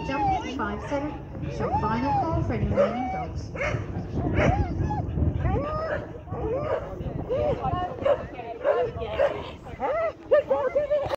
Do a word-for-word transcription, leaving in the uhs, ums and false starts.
jumping five seven. So final call for any remaining dogs.